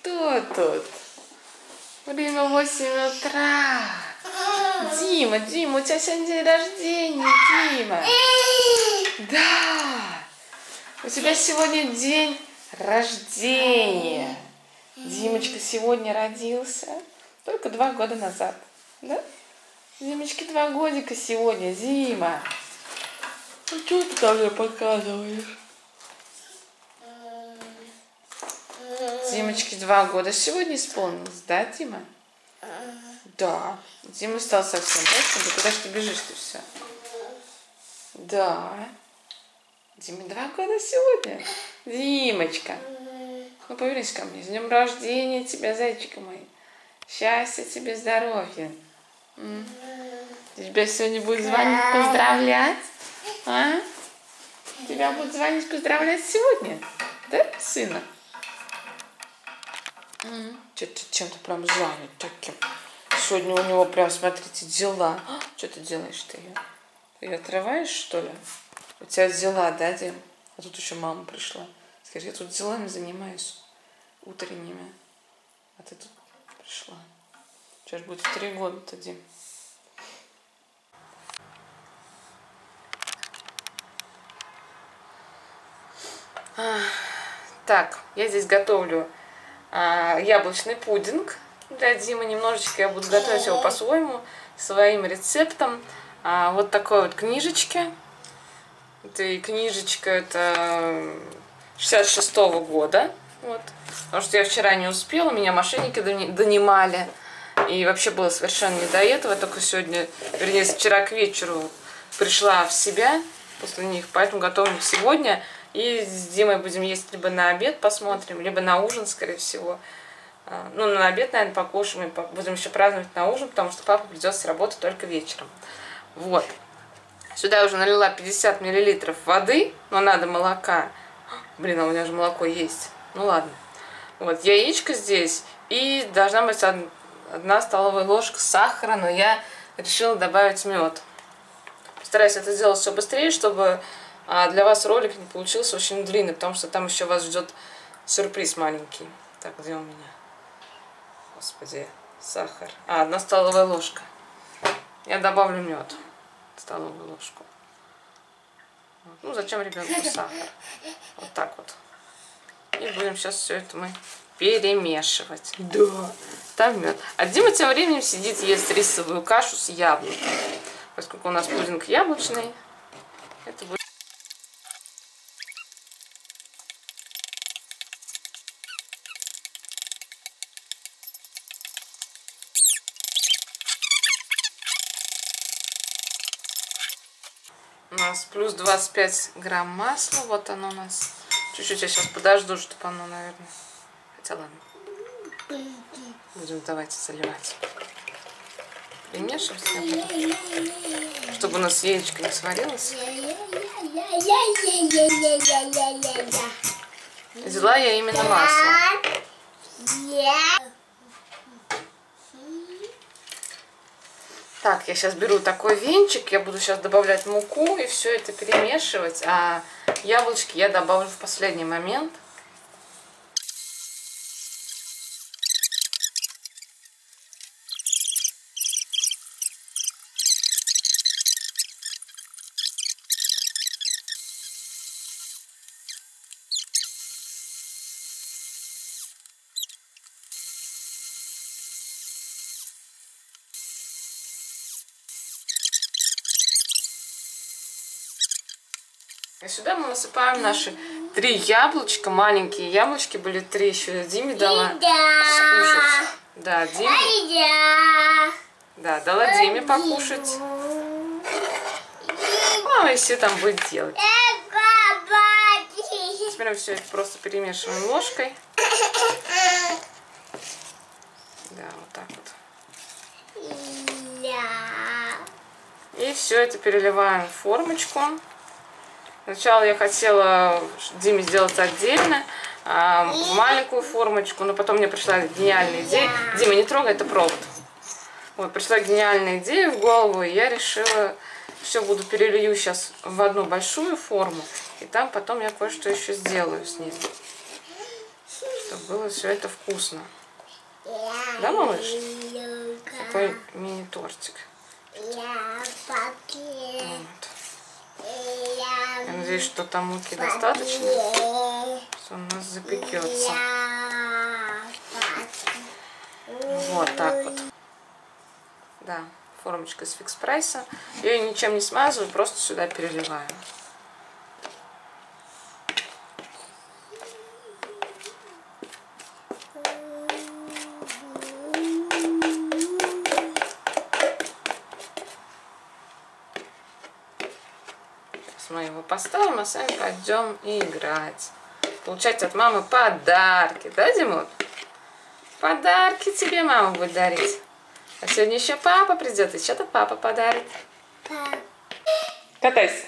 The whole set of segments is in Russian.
Кто тут? Время 8 утра. Дима, у тебя сегодня день рождения, Дима. Да. У тебя сегодня день рождения. Димочка сегодня родился только 2 года назад. Да? Димочке 2 годика сегодня, Дима. Ну что ты там мне показываешь? Димочке 2 года сегодня исполнилось, да, Дима? Да. Дима стал совсем большим. Да куда ж ты бежишь-то все? Да. Диме 2 года сегодня. Димочка. Ну, повернись ко мне. С днем рождения тебя, зайчика мой. Счастья тебе, здоровья. Тебя сегодня будет звонить поздравлять? А? Тебя будут звонить поздравлять сегодня? Да, сына? Чем-то прям занят таким. Сегодня у него прям, смотрите, дела. Что ты делаешь-то ее? Ты ее отрываешь, что ли? У тебя дела, да, Дим? А тут еще мама пришла. Скажи, я тут делами занимаюсь утренними. А ты тут пришла. Сейчас будет 3 года-то, Дим. Так, я здесь готовлю яблочный пудинг для Димы. Немножечко я буду готовить его по-своему, своим рецептом. Вот такой вот книжечки. Это книжечка это 66-го года. Вот. Потому что я вчера не успела, меня мошенники донимали. И вообще было совершенно не до этого. Я только сегодня, вернее, вчера к вечеру пришла в себя после них. Поэтому готовим сегодня. И с Димой будем есть либо на обед посмотрим, либо на ужин, скорее всего. Ну, на обед, наверное, покушаем. И будем еще праздновать на ужин, потому что папа придет с работы только вечером. Вот. Сюда я уже налила 50 мл воды, но надо молока. Блин, а у меня же молоко есть. Ну ладно. Вот, яичко здесь. И должна быть 1 столовая ложка сахара, но я решила добавить мед. Постараюсь это сделать все быстрее, чтобы для вас ролик не получился очень длинный, потому что там еще вас ждет сюрприз маленький. Так, где у меня? Господи, сахар. 1 столовая ложка. Я добавлю мед. Столовую ложку. Ну, зачем ребенку сахар? Вот так вот. И будем сейчас все это мы перемешивать. Да. Там мед. А Дима тем временем сидит, ест рисовую кашу с яблоками. Поскольку у нас пудинг яблочный, это будет... У нас плюс 25 грамм масла. Вот оно у нас. Чуть-чуть я сейчас подожду, чтобы оно, наверное... Хотя ладно. Будем давайте заливать. Перемешивать. Чтобы у нас яичко не сварилось. Взяла я именно масло. Так, я сейчас беру такой венчик, я буду сейчас добавлять муку и все это перемешивать, а яблочки я добавлю в последний момент. И сюда мы насыпаем наши 3 яблочка, маленькие яблочки были 3, еще Диме дала скушать. Да, Диме. Да, дала Диме покушать. Мама и все там будет делать. Теперь мы все это просто перемешиваем ложкой. Да, вот так вот. И все это переливаем в формочку. Сначала я хотела Диме сделать отдельно, в маленькую формочку, но потом мне пришла гениальная идея. Дима, не трогай, это провод. Вот, пришла гениальная идея в голову, и я решила, все буду перелью сейчас в одну большую форму, и там потом я кое-что еще сделаю с ней. чтобы было все это вкусно. Да, малыш? Такой мини-тортик. Вот. Я надеюсь, что там муки достаточно, что он у нас запекется. Вот так вот. Да, формочка с фикс прайса. Я ее ничем не смазываю, просто сюда переливаю. Мы его поставим, а сами пойдем играть. Получать от мамы подарки. Да, Димон? Подарки тебе мама будет дарить. А сегодня еще папа придет, и что-то папа подарит. Катайся.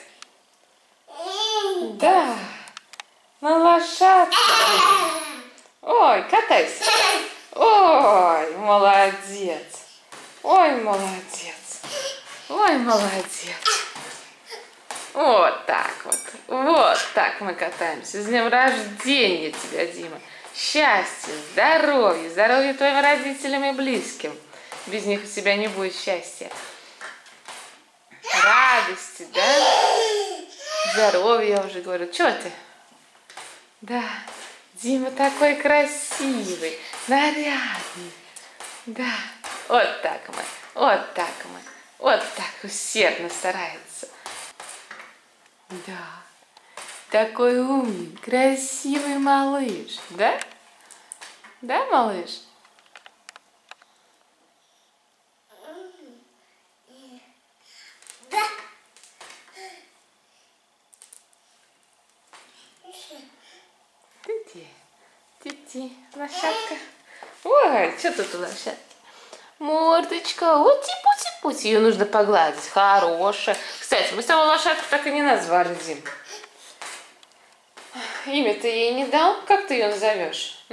Да. На лошадке. Ой, катайся. Ой, молодец. Ой, молодец. Ой, молодец. Вот так вот. Вот так мы катаемся. С днем рождения тебя, Дима. Счастья, здоровья, здоровья твоим родителям и близким. Без них у тебя не будет счастья. Радости, да? Здоровья, я уже говорю. Чё ты? Да, Дима такой красивый, нарядный. Да, вот так мы, вот так мы, вот так усердно старается. Да, такой умный, красивый малыш, да? Да, малыш? Да. Ти-ти, лошадка. Ой, что тут у лошадки? Мордочка, ути-пути-пути, ее нужно погладить, хорошая. Кстати, мы с тобой лошадку так и не назвали, Дим. Имя ты ей не дал? Как ты ее назовешь?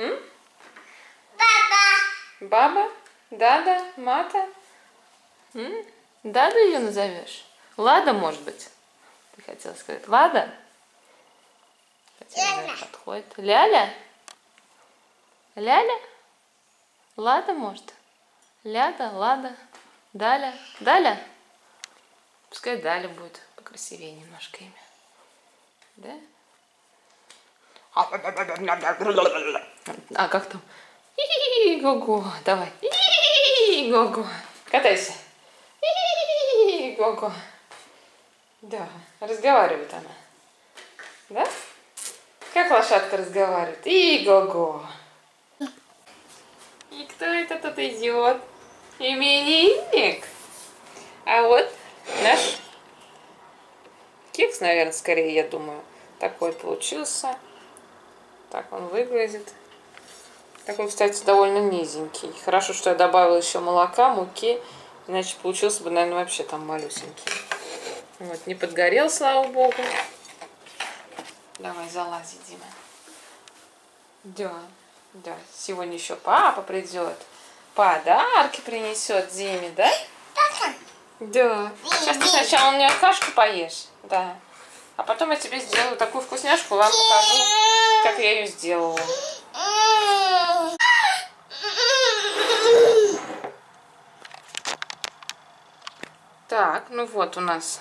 Баба. Баба? Дада? Мата? Дада ее назовешь? Лада, может быть? Ты хотела сказать Лада? Хотя не подходит. Ляля? Ляля? Лада, может? Ляда, Лада, Даля. Даля? Пускай Даля будет покрасивее немножко имя. Да? А как там? Го-го, давай. Го-го. Катайся. Го-го. Да, разговаривает она. Да? Как лошадка разговаривает? Го-го. И кто это тут идет? Именинник. А вот наш кекс, наверное, скорее, я думаю. Такой получился. Так он выглядит. Такой, кстати, довольно низенький. Хорошо, что я добавила еще молока, муки. Иначе получился бы, наверное, вообще там малюсенький. Вот, не подгорел, слава богу. Давай, залази, Дима. Да, да. Сегодня еще папа придет. Подарки принесет Диме, да? Да. Сейчас ты сначала у меня кашку поешь. Да. А потом я тебе сделаю такую вкусняшку, вам покажу, как я ее сделала. Так, ну вот у нас.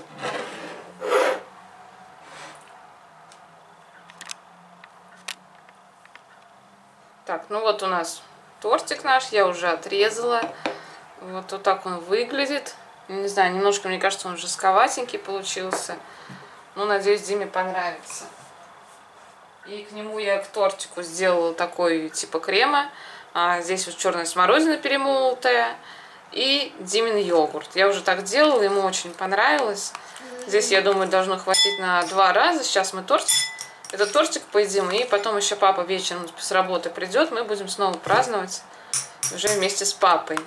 Так, ну вот у нас тортик наш, я уже отрезала. Вот так он выглядит. Не знаю, немножко, мне кажется, он жестковатенький получился. Ну, надеюсь, Диме понравится. И к нему я к тортику сделала такой типа крема. Здесь вот черная смородина перемолотая. И Димин йогурт. Я уже так делала, ему очень понравилось. Здесь, я думаю, должно хватить на 2 раза. Сейчас мы этот тортик поедим. И потом еще папа вечером с работы придет. Мы будем снова праздновать уже вместе с папой.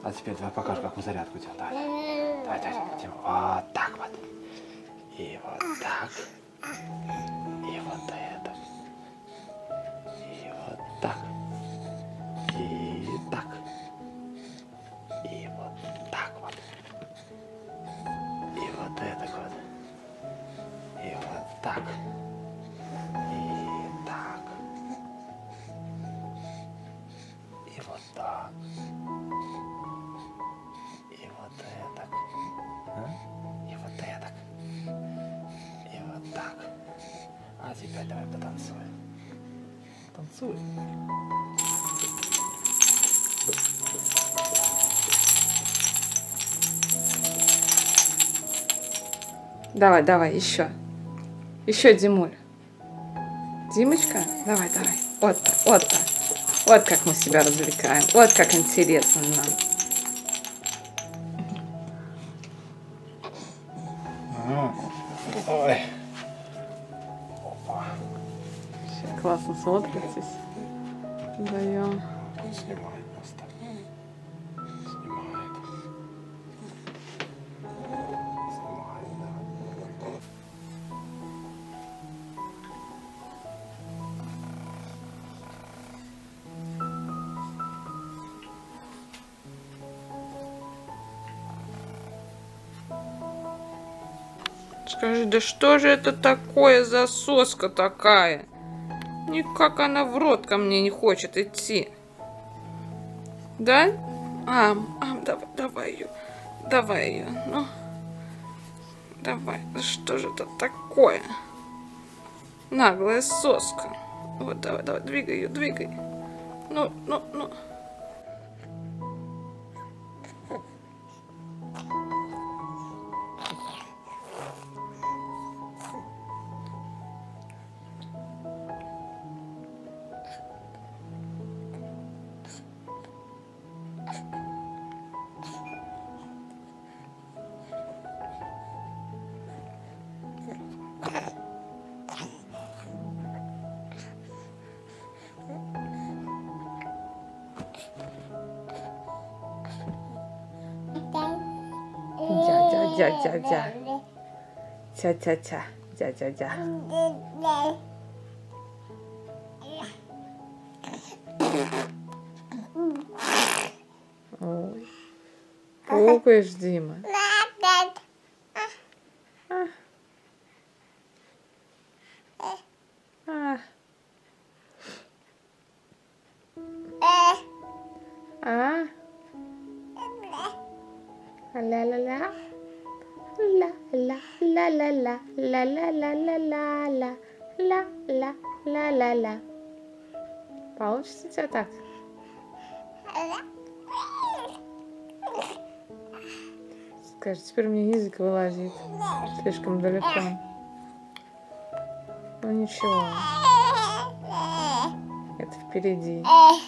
А теперь давай покажу, какую зарядку делать. Давай, давай, давай, Дима. Вот так вот. И вот так. И вот это. И вот так. И так. И вот так вот. И вот это вот. И вот так. И так. И вот так. И вот это. А? И вот это. И вот так. А теперь давай потанцуем. Танцуй. Давай, давай, еще. Еще, Димуль. Димочка, давай, давай. Вот так, вот так. Вот как мы себя развлекаем. Вот как интересно нам. Ой. Опа. Все классно смотритесь. Даем. Снимает просто. Снимает. Снимает, да. Скажи, да что же это такое за соска такая? Никак она в рот ко мне не хочет идти. Да? Давай, давай ее. Давай ее. Ну, давай. Да что же это такое? Наглая соска. Вот, давай, давай, двигай ее, двигай. Ну. Дя-дя-дя-дя-дя. Тя-тя-тя. Дя-дя-дя. Ой. Пукаешь, Дима. Ла-ла-ла. Ла-ла-ла-ла-ла. Ла-ла-ла-ла-ла-ла. Ла-ла-ла-ла-ла. Получится у тебя так? Скажи, теперь мне язык вылазит. Слишком далеко. Ну ничего. Это впереди.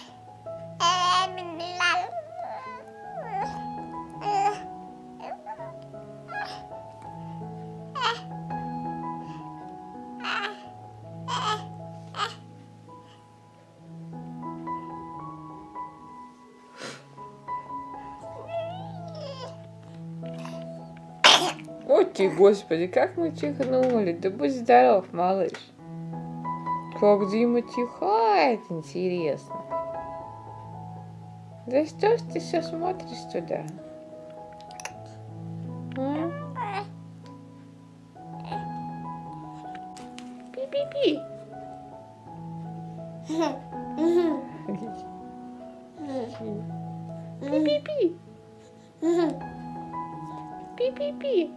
Ой ты, господи, как мы чихнули. Да будь здоров, малыш. Как Дима чихает, интересно. Да что ж ты все смотришь туда? А? Пи-пи-пи. Пи-пи-пи. Пи-пи-пи.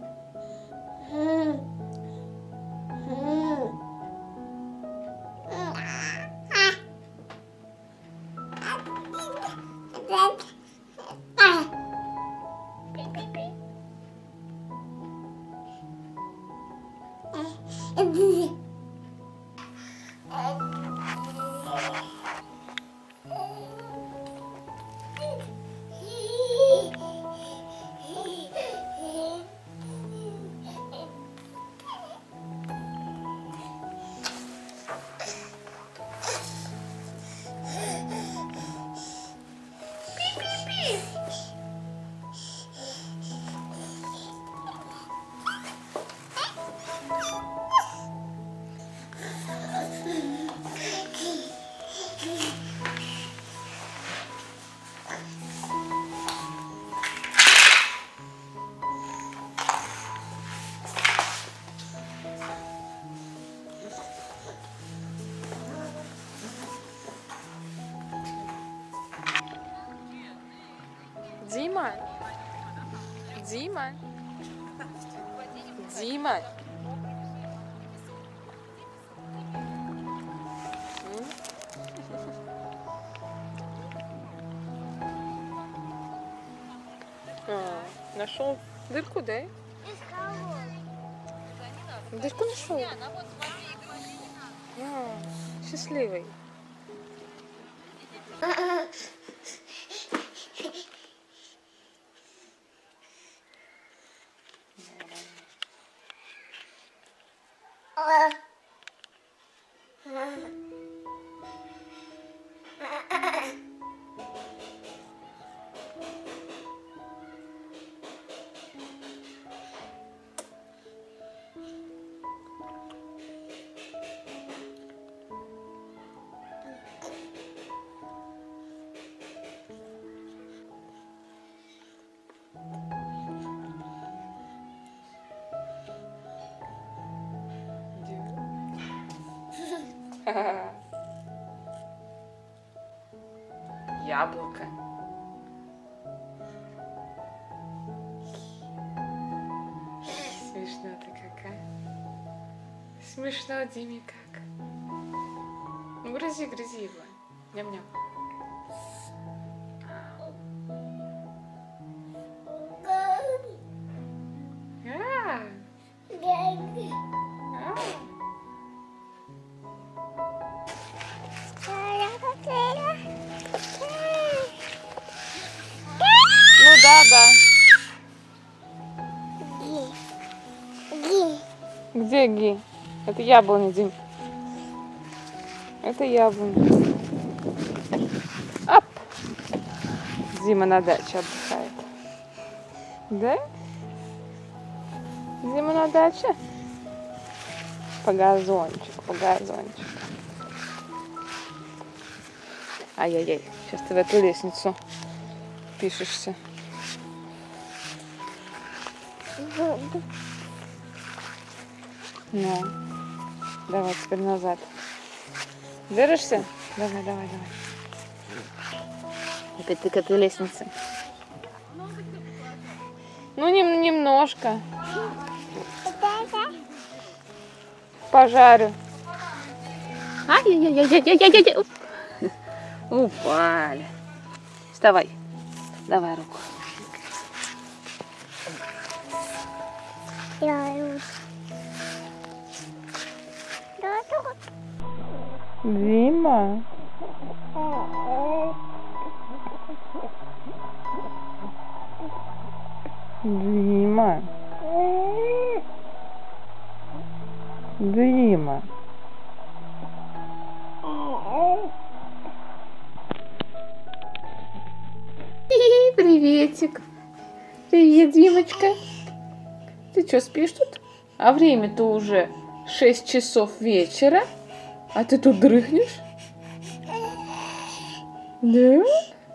Дима. Дима. Нашел дырку, да? Дырку нашел. Счастливый. Яблоко. Смешно ты какая. Смешно, Диме, как. Ну, грызи, грызи его. Ням-ням. Ну да. Где Ги? Это яблоня, Дим. Это яблоня. Оп! Дима на даче отдыхает. Да? Дима на даче? По газончику. Ай-яй-яй, сейчас ты в эту лестницу пишешься. Ну, давай теперь назад. Держишься? Давай. Опять ты к этой лестнице. Ну, немножко. Пожарю. Ай-яй-яй-яй-яй-яй-яй. Упали. Вставай. Давай руку. Дима. Дима. Приветик. Привет, Димочка. Ты что, спишь тут? А время-то уже 6 часов вечера. А ты тут дрыхнешь? Да?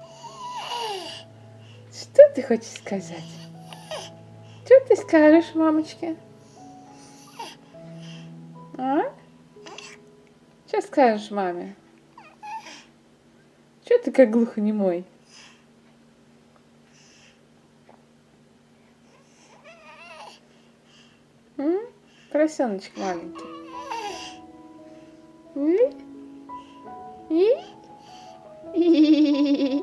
Что ты хочешь сказать? Что ты скажешь, мамочке? А? Что скажешь маме? Что ты как глухонемой? Поросеночек маленький. И?